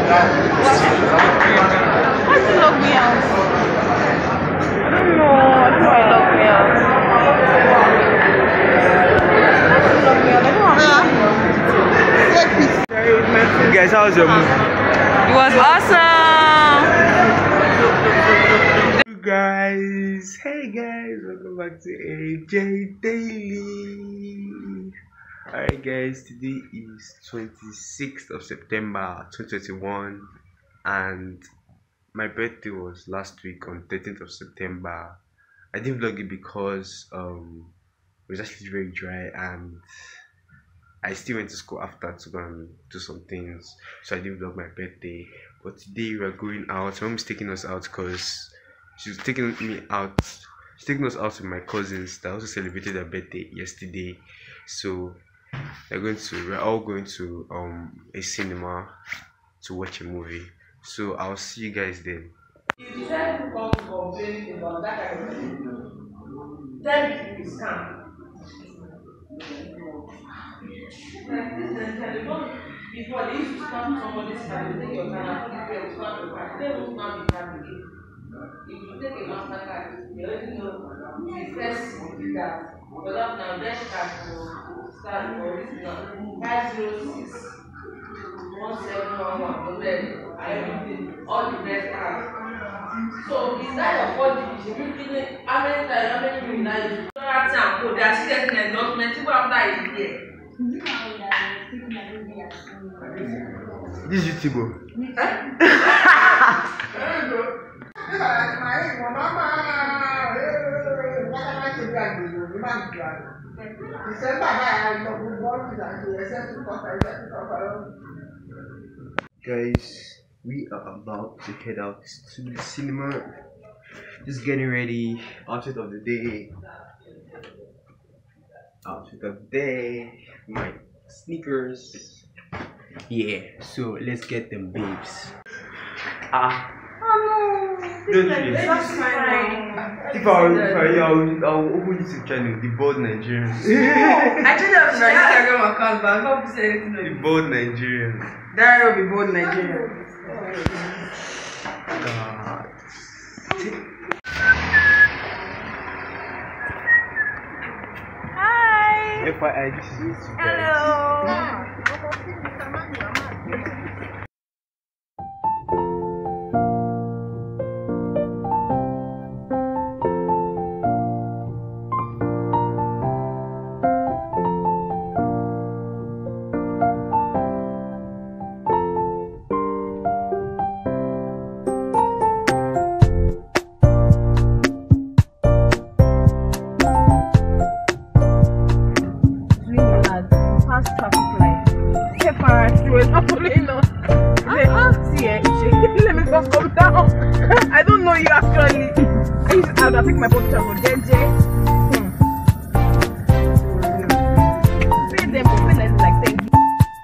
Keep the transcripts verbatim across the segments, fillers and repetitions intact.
What's the log me out? I don't know. I don't know why log me out. What's the log me out? I don't know. Guys, how was your movie? It was awesome. Hey guys, hey guys, welcome back to A J Daily. Alright guys, today is twenty-sixth of September twenty twenty-one and my birthday was last week on thirteenth of September. I didn't vlog it because um it was actually very dry and I still went to school after to go and do some things, so I didn't vlog my birthday. But today we are going out. My mom is taking us out because she's taking me out. She's taking us out with my cousins that also celebrated their birthday yesterday. So they're going to. We're all going to um a cinema to watch a movie. So I'll see you guys then. You decided to come to complain about that kind of thing. Tell me if you scam. Like this is telephone. Before they used to scam somebody's card, you take your card and you scam your card. They won't scam the card again. If you take a MasterCard, you already know the first will that. But that now, next card will start for this now. five zero six one seven one one, but then everything, all the rest cards. So, is that your four digits? You how many times, how many you now use? They are still getting an endorsement, people after a year. This is YouTube. Guys, we are about to head out to the cinema. Just getting ready. Outfit of the day. Outfit of the day. My sneakers. Yeah, so let's get them babes. Ah. Oh no. Don't Like, you? that's fine. If I were, if I I'll, I'll open YouTube channel, The Bold Nigerians. I changed up my Instagram account, but I can't say anything. The Bold Nigerians. There will be bold Nigerian. God. Hi. F Y I, this is YouTube, guys. Hello. Traffic light. Hey, parents, you were not following us. See, eh, let me just come down. I don't know you actually. I used to, I would have taken my picture for J J. Hmm. Pay them for paying like thank you.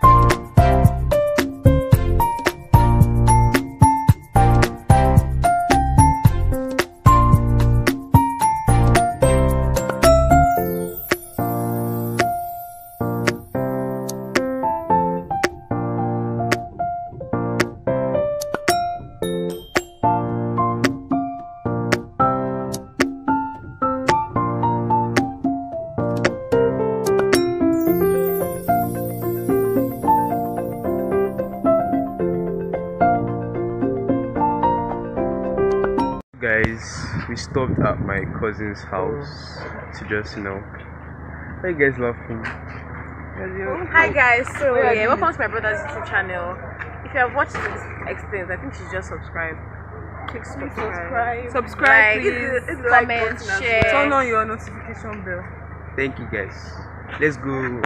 Guys, we stopped at my cousin's house to just, you know. Why are you guys laughing? Hi guys, so yeah, welcome to my brother's YouTube channel. If you have watched this extent, I think you should just subscribe. Click subscribe. Subscribe, like, please. Comment, share. Turn on your notification bell. Thank you guys. Let's go.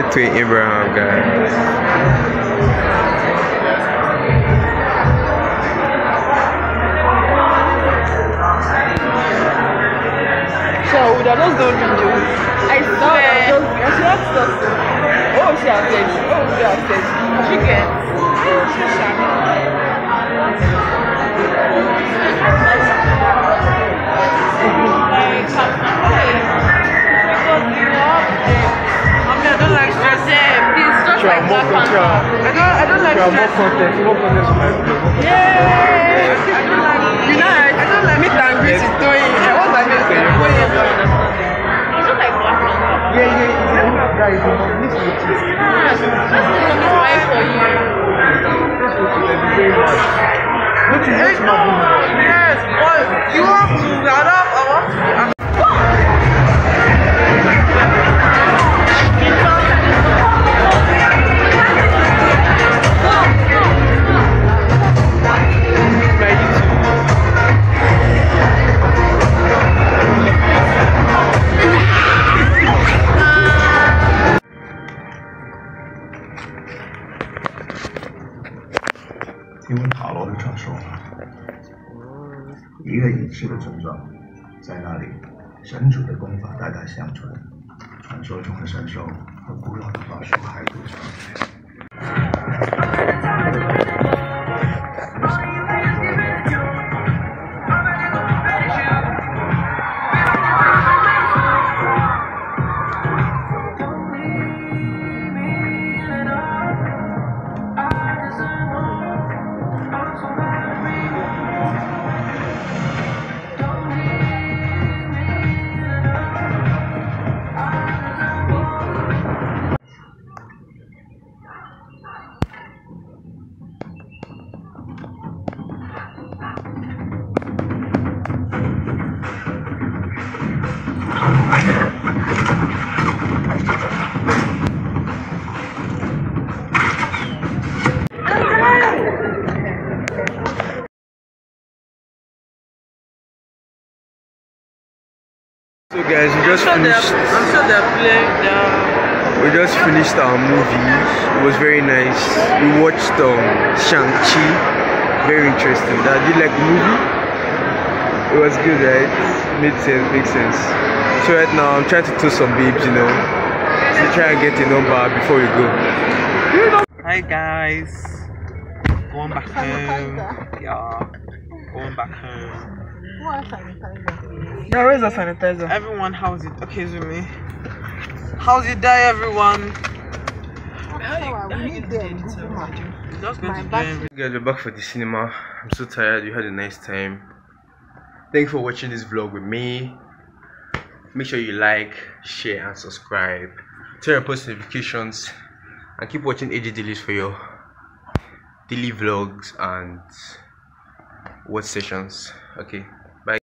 met Twin Abraham, guys. So we are just doing video. I swear. She asked us. Oh, she has said. Oh, she has said. She gets. She I don't like stress. Please, just like Black Panther. I don't. I don't like stress. More content. More content to my video. Yeah. I don't like. You know, I don't like meet and greet is doing. What I mean is doing. You don't like Black Panther. Yeah, yeah, yeah. Guys, you need to notice. That's the why for you. That's what you do very much. What you hate my movie? Yes, but you want to adapt. I want to be. 听闻塔罗的传说，一个隐士的村庄，在那里，神主的功法代代相传，传说中的神兽和古老的法术还独存。 So guys, we just I'm sure finished. I'm sure they're playing. They're... We just finished our movie. It was very nice. We watched um Shang-Chi. Very interesting. Did you like the movie? It was good, right? Made sense, makes sense. So right now I'm trying to toast some babes, you know. To try and get a number before we go. Hi guys. Going back home. Yeah. Going back home. Yeah, where's the sanitizer? Everyone, how's it? Okay, Zumi. How's your day, everyone? Just going to game. Guys, we're back for the cinema. I'm so tired. You had a nice time. Thanks for watching this vlog with me. Make sure you like, share, and subscribe. Turn on post notifications, and keep watching A J Dailies for your daily vlogs and watch sessions. Okay.